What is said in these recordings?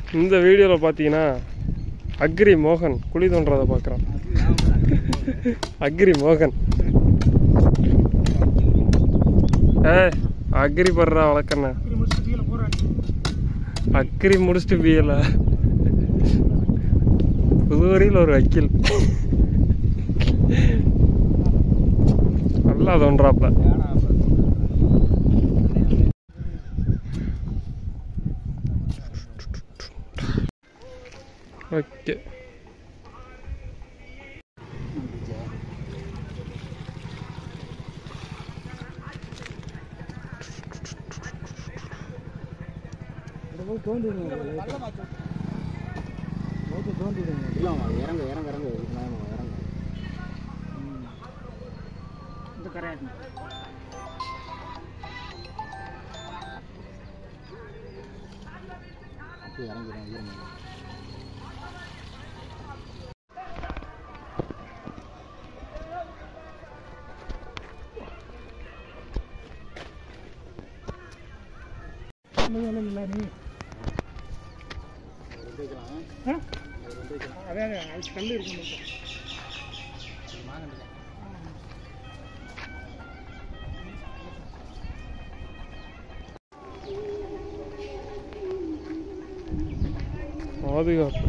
இந்த வீடியோவில் பார்த்தீங்கன்னா அக்ரி மோகன் குழி தோன்றதை பார்க்குறான். அக்ரி மோகன் அக்ரி படுறா வளர்க்கண்ண. அக்ரி முடிச்சுட்டு பியல புதுவரையில் ஒரு வக்கீல் நல்லா தோன்றாப்ல. ஓகே இறங்க இறங்க இறங்க இறங்க இந்த கரையாட்டு அப்படியே இறங்கிடுறேன். கல் இருக்கு பாதுகாப்பு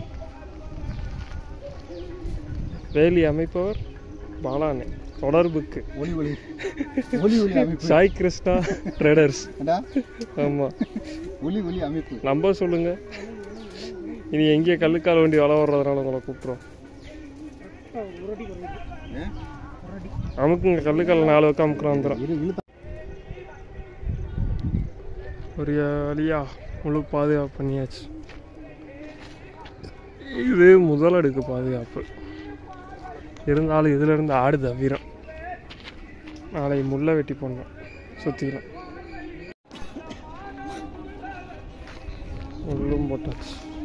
வேலி அமைப்பவர் பாலானே. தொடர்புக்கு ஒளி ஒளி ஒளி ஒளி அமைப்பு சாய் கிருஷ்ணா ட்ரேடர்ஸ். ஆமாம், ஒளி ஒளி அமைப்பு நம்ப சொல்லுங்க. இனி எங்கேயே கல்லுக்கால் வண்டி வள வர்றதுனால உங்களை கூப்பிட்றோம். அமுக்குங்க, கல்லுக்கால் 4 பக்கம் அமுக்குறோம் வந்துடும். ஒரு வழியா முழு பாதுகாப்பு பண்ணியாச்சு. இது முதலடுக்கு பாதுகாப்பு இருந்தாலும் இதிலிருந்து ஆடு தவிரம். நாளை முள்ளை வெட்டி போடணும் சுற்றிக்கலாம். முள்ளும் போட்டாச்சு.